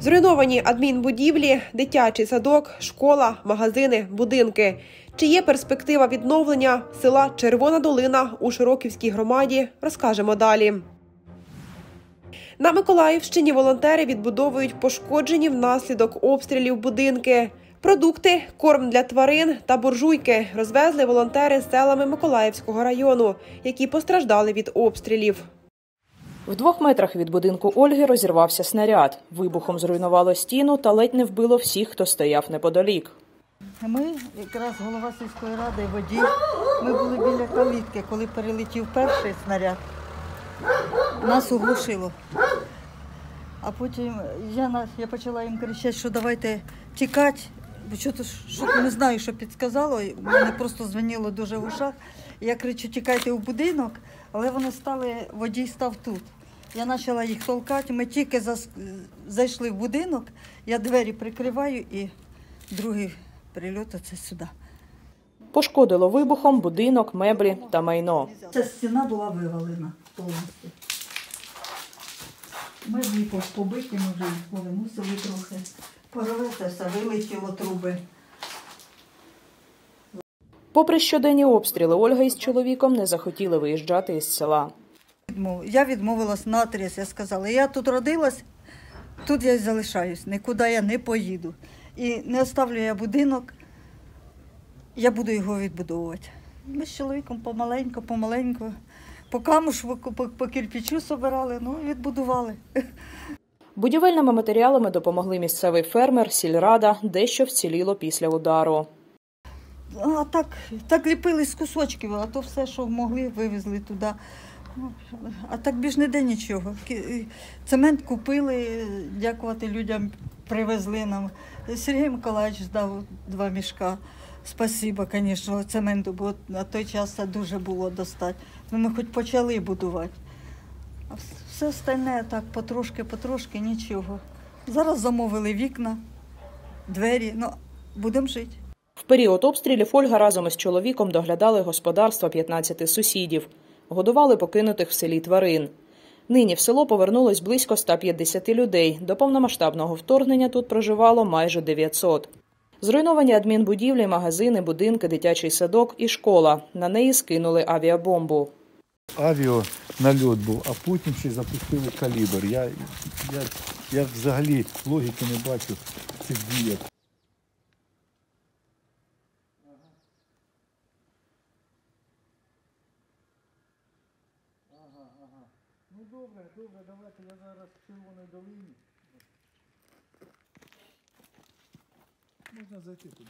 Зруйновані адмінбудівлі, дитячий садок, школа, магазини, будинки. Чи є перспектива відновлення села Червона Долина у Широківській громаді, розкажемо далі. На Миколаївщині волонтери відбудовують пошкоджені внаслідок обстрілів будинки. Продукти, корм для тварин та буржуйки розвезли волонтери селами Миколаївського району, які постраждали від обстрілів. В 2 метрах від будинку Ольги розірвався снаряд. Вибухом зруйнувало стіну та ледь не вбило всіх, хто стояв неподалік. Ми, якраз голова сільської ради, водій, ми були біля калитки, коли перелетів перший снаряд. Нас оглушило. А потім я почала їм кричати, що давайте тікати. Що не знаю, що підказало, мене просто дзвонило дуже в ушах. Я кричу, тікайте в будинок, але вони стали, водій став тут. Я почала їх толкати, ми тільки зайшли в будинок, я двері прикриваю і другий прильот це сюди. Пошкодило вибухом будинок, меблі та майно. Ця стіна була вивалена повністю. Меблі побиті, ми вже їх мусили трохи. Порвете все, вилетіло труби. Попри щоденні обстріли, Ольга із чоловіком не захотіли виїжджати із села. Я відмовилась наотріз, я сказала, я тут родилась, тут я й залишаюсь, нікуди я не поїду. І не оставлю я будинок, я буду його відбудовувати. Ми з чоловіком помаленьку, по камушу, по кирпичу собирали, відбудували. Будівельними матеріалами допомогли місцевий фермер, сільрада, дещо вціліло після удару. А так ліпили з кусочків, а то все, що могли, вивезли туди. А так більш ніде нічого. Цемент купили, дякувати людям, привезли нам. Сергій Миколаївич дав 2 мішка. Спасибо, звісно, цементу, бо на той час це дуже було достати. Ми хоч почали будувати. А все остальне так потрошки, нічого. Зараз замовили вікна, двері, будемо жити. В період обстрілів Ольга разом із чоловіком доглядали господарства 15 сусідів. Годували покинутих в селі тварин. Нині в село повернулось близько 150 людей. До повномасштабного вторгнення тут проживало майже 900. Зруйновані адмінбудівлі, магазини, будинки, дитячий садок і школа. На неї скинули авіабомбу. Авіанальот був, а потім ще запустили калібр. Я взагалі логіки не бачу цих діях. Добре, давайте я зараз в Червоній Долині. Можна зайти туди.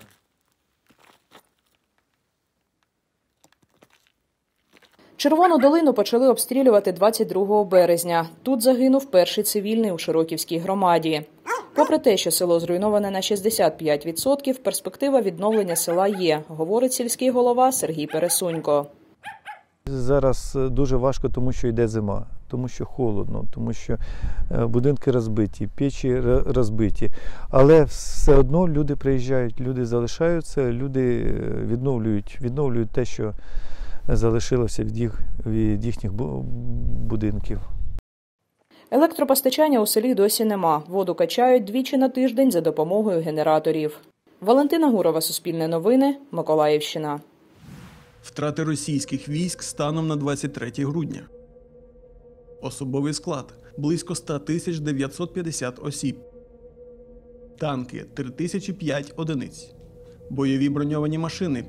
Червону Долину почали обстрілювати 22 березня. Тут загинув перший цивільний у Широківській громаді. Попри те, що село зруйноване на 65%, перспектива відновлення села є, говорить сільський голова Сергій Пересунько. Зараз дуже важко, тому що йде зима, тому що холодно, тому що будинки розбиті, печі розбиті. Але все одно люди приїжджають, люди залишаються, люди відновлюють те, що залишилося від їхніх будинків. Електропостачання у селі досі нема. Воду качають 2 на тиждень за допомогою генераторів. Валентина Гурова, Суспільне новини, Миколаївщина. Втрати російських військ станом на 23 грудня. Особовий склад – близько 100 950 осіб. Танки – 3005 одиниць. Бойові броньовані машини –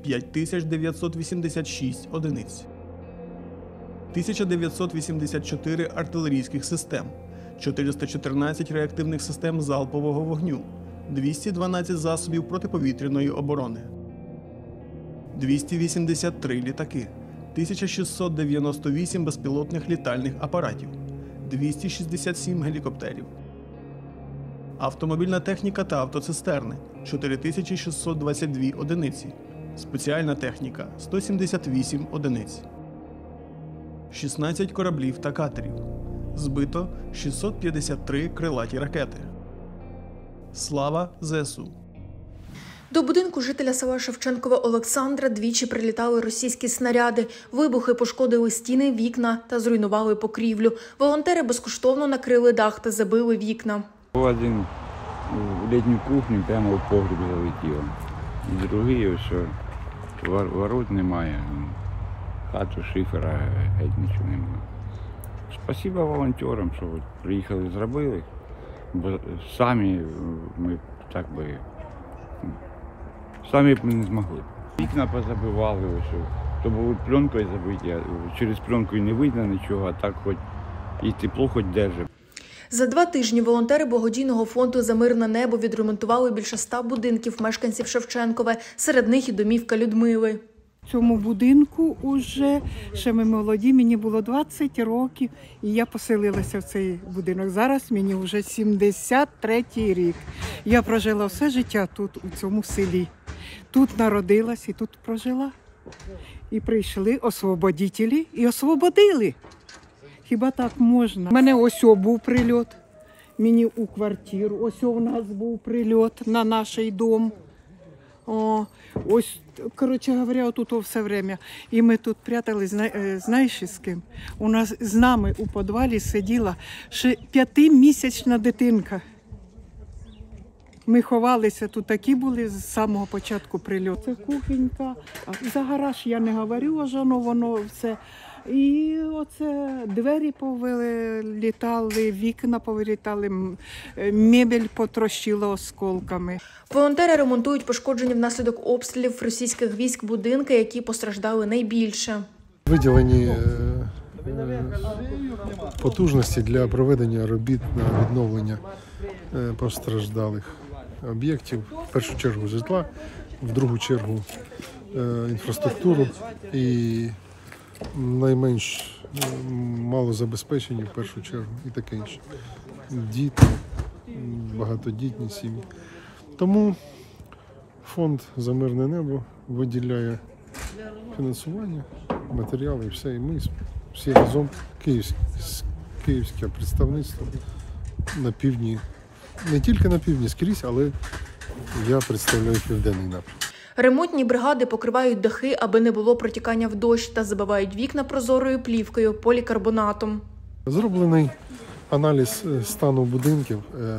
5986 одиниць. 1984 артилерійських систем, 414 реактивних систем залпового вогню, 212 засобів протиповітряної оборони. 283 літаки, 1698 безпілотних літальних апаратів, 267 гелікоптерів. Автомобільна техніка та автоцистерни – 4622 одиниці, спеціальна техніка – 178 одиниць. 16 кораблів та катерів. Збито 653 крилаті ракети. Слава ЗСУ! До будинку жителя села Шевченкове Олександра двічі прилітали російські снаряди. Вибухи пошкодили стіни, вікна та зруйнували покрівлю. Волонтери безкоштовно накрили дах та забили вікна. Один в літню кухню прямо в погріб залетіло. І другий, ось ворот немає, хату, шифера, геть нічого немає. Спасибо волонтерам, що приїхали, зробили, бо самі ми так би, самі б ми не змогли. Вікна позабивали, ось, то були пленкою забиті, а через пленку і не видно нічого, а так хоч і тепло хоч держить. За 2 тижні волонтери благодійного фонду «За мирне небо» відремонтували більше 100 будинків мешканців Шевченкове, серед них і домівка Людмили. В цьому будинку уже, ще ми молоді, мені було 20 років, і я поселилася в цей будинок. Зараз мені вже 73-й рік. Я прожила все життя тут, у цьому селі. Тут народилась і тут прожила. І прийшли освободителі і освободили. Хіба так можна? У мене ось був прильот, мені у квартиру, ось у нас був прильот на наш дом. Ось, коротше говоря, тут все время. І ми тут прятались, знаєш з ким? У нас з нами у підвалі сиділа ще 5-місячна дитинка. Ми ховалися, тут такі були з самого початку прильоту. Це кухонька, за гараж я не говорю, аж воно все. І оце двері повилітали, вікна повилітали, мебель потрощила осколками. Волонтери ремонтують пошкоджені внаслідок обстрілів російських військ будинки, які постраждали найбільше. Виділені потужності для проведення робіт на відновлення постраждалих об'єктів. В першу чергу житла, в другу чергу інфраструктуру і найменш малозабезпечені в першу чергу і таке інше. Діти, багатодітні сім'ї. Тому фонд «За мирне небо» виділяє фінансування, матеріали і все. І ми всі разом, київське представництво на півдні, не тільки на півдні скрізь, але я представляю південний напрямок. Ремонтні бригади покривають дахи, аби не було протікання в дощ, та забивають вікна прозорою плівкою, полікарбонатом. Зроблений аналіз стану будинків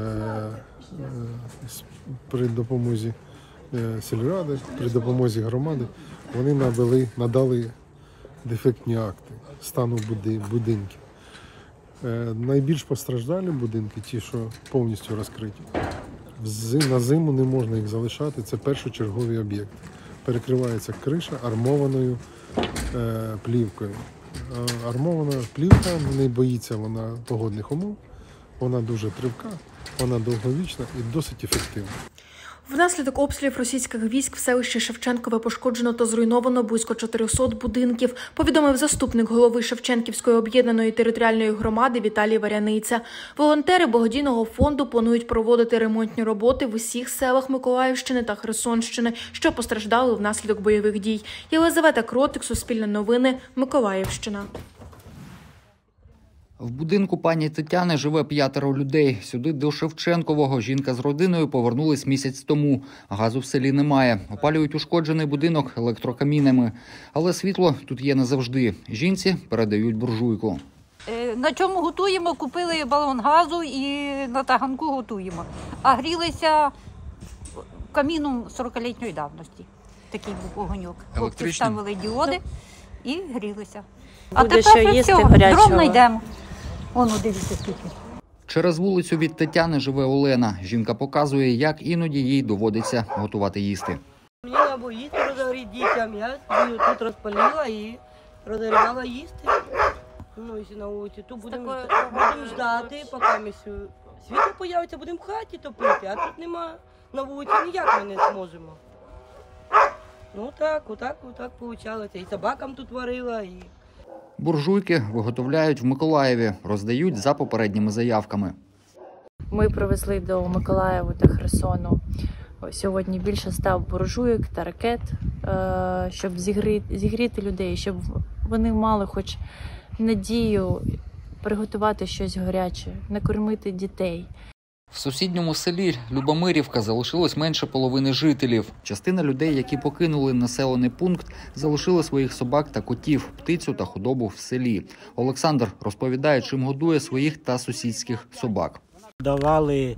при допомозі сільради, при допомозі громади. Вони надали дефектні акти стану будинків. Найбільш постраждалі будинки, ті, що повністю розкриті, на зиму не можна їх залишати, це першочергові об'єкти. Перекривається криша армованою плівкою. Армована плівка не боїться вона погодних умов, вона дуже тривка, вона довговічна і досить ефективна. Внаслідок обстрілів російських військ в селищі Шевченкове пошкоджено та зруйновано близько 400 будинків, повідомив заступник голови Шевченківської об'єднаної територіальної громади Віталій Варяниця. Волонтери благодійного фонду планують проводити ремонтні роботи в усіх селах Миколаївщини та Херсонщини, що постраждали внаслідок бойових дій. Єлизавета Кротик, Суспільне новини, Миколаївщина. В будинку пані Тетяни живе 5 людей. Сюди до Шевченкового жінка з родиною повернулись місяць тому. Газу в селі немає. Опалюють ушкоджений будинок електрокамінами. Але світло тут є не завжди. Жінці передають буржуйку. На чому готуємо? Купили балон газу і на таганку готуємо. А грілися каміном 40-літньої давності. Такий був огоньок. Хлопці ставили діоди і грілися. А тепер все, дров знайдемо. Воно, дивіться, скільки. Через вулицю від Тетяни живе Олена. Жінка показує, як іноді їй доводиться готувати їсти. Мені треба їсти розігріти дітям. Я тут розпалила і розігрівала їсти. Ну, якщо на вулиці, то будемо ждати, поки світло появиться, будемо в хаті топити, а тут нема на вулиці, ніяк ми не зможемо. Ну отак вийшло. І собакам тут варила, і... Буржуйки виготовляють в Миколаєві, роздають за попередніми заявками. Ми привезли до Миколаєва та Херсону сьогодні більше 100 буржуйок та ракет, щоб зігріти людей, щоб вони мали хоч надію приготувати щось гаряче, накормити дітей. В сусідньому селі Любомирівка залишилось менше половини жителів. Частина людей, які покинули населений пункт, залишили своїх собак та котів, птицю та худобу в селі. Олександр розповідає, чим годує своїх та сусідських собак. Давали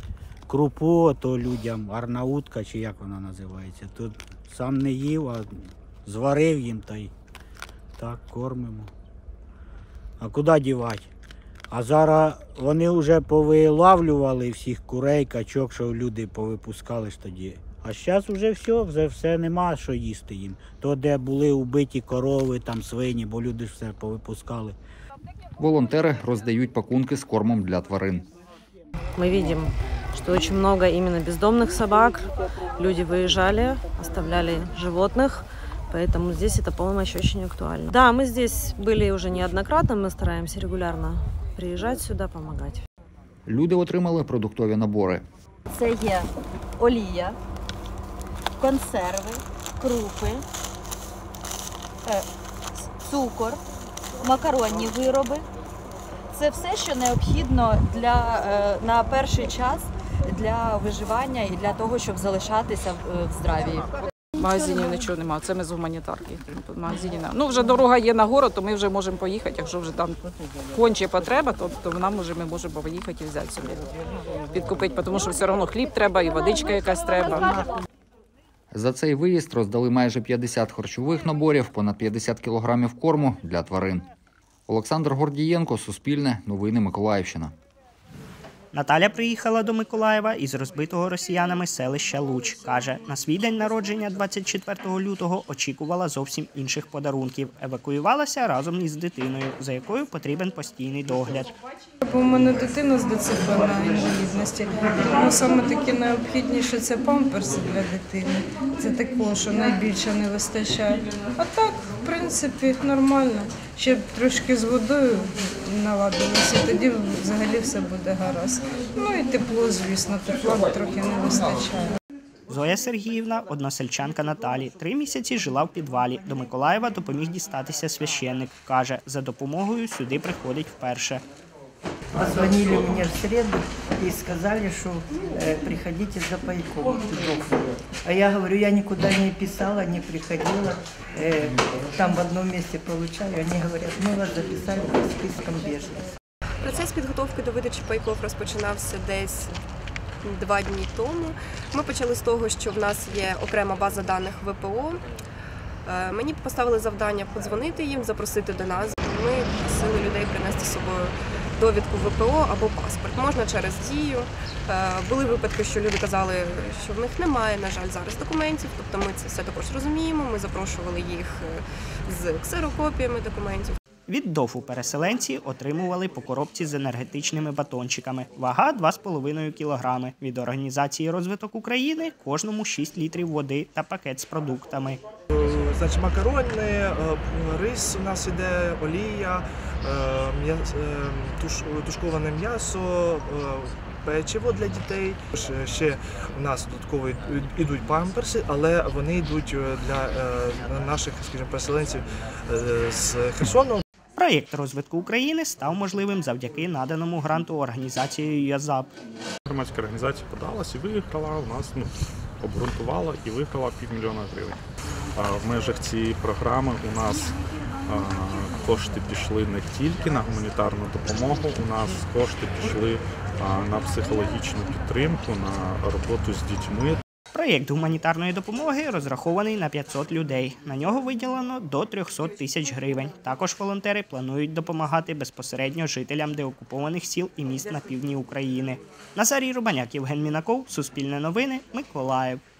крупу, то людям арнаутка, чи як вона називається. Тут сам не їв, а зварив їм та й так кормимо. А куди дівати? А зараз вони вже повилавлювали всіх курей, качок, що люди повипускали ж тоді. А зараз вже все нема що їсти їм. То, де були убиті корови, там свині, бо люди ж все повипускали. Волонтери роздають пакунки з кормом для тварин. Мы видим, что очень много именно бездомных собак. Люди выезжали, оставляли животных, поэтому здесь эта помощь очень актуальна. Да, мы здесь были уже неоднократно, мы стараемся регулярно приезжать сюда, помогать. Люди отримали продуктові набори. Це є олія, консерви, крупи, цукор, макаронні вироби. Це все, що необхідно на перший час для виживання і для того, щоб залишатися в здравії. В магазині нічого немає, це ми з гуманітарки. В магазині вже дорога є на город, то ми вже можемо поїхати. Якщо вже там конче потреба, то ми можемо поїхати і взяти собі, підкупити, тому що все одно хліб треба і водичка якась треба. За цей виїзд роздали майже 50 харчових наборів, понад 50 кілограмів корму для тварин. Олександр Гордієнко, Суспільне, Новини Миколаївщина. Наталя приїхала до Миколаєва із розбитого росіянами селища Луч. Каже, на свій день народження 24 лютого очікувала зовсім інших подарунків. Евакуювалася разом із дитиною, за якою потрібен постійний догляд. У мене дитина з ДЦП на інвалідності, тому саме таке найобхідніше – це памперси для дитини. Це також, що найбільше не вистачає. А так, в принципі, нормально. Ще трошки з водою наладилося, тоді взагалі все буде гаразд. Ну і тепло, звісно, тепла трохи не вистачає. Зоя Сергіївна, односельчанка Наталі, 3 місяці жила в підвалі. До Миколаєва допоміг дістатися священник. Каже, за допомогою сюди приходить вперше. Позвонили мне в среду и сказали, что приходите за пайком. А я говорю, я никуда не писала, не приходила. Там в одном месте получаю. Они говорят, мы вас записали по спискам беженцев. Процес підготовки до видачі пайков розпочинався десь 2 дні тому. Ми почали з того, що в нас є окрема база даних ВПО. Мені поставили завдання подзвонити їм, запросити до нас. Ми просили людей принести з собою довідку ВПО або паспорт. Можна через Дію. Були випадки, що люди казали, що в них немає, на жаль, зараз документів. Тобто ми це все також розуміємо. Ми запрошували їх з ксерокопіями документів. Від ДОФу переселенці отримували по коробці з енергетичними батончиками. Вага 2,5 кілограми. Від організації «Розвиток України» кожному 6 літрів води та пакет з продуктами. Значить, макарони, рис у нас іде, олія, тушковане м'ясо, печиво для дітей. Ще у нас додатково йдуть памперси, але вони йдуть для наших, скажімо, переселенців з Херсону. Проєкт «Розвитку України» став можливим завдяки наданому гранту організацією «ЯЗАП». Громадська організація подалась і виграла, у нас обґрунтувала і виграла $500 000 гривень. В межах цієї програми у нас кошти пішли не тільки на гуманітарну допомогу, у нас кошти пішли на психологічну підтримку, на роботу з дітьми. Проєкт гуманітарної допомоги розрахований на 500 людей. На нього виділено до 300 тисяч гривень. Також волонтери планують допомагати безпосередньо жителям деокупованих сіл і міст на півдні України. Назарій Рубаняк, Євген Мінаков, Суспільне новини, Миколаїв.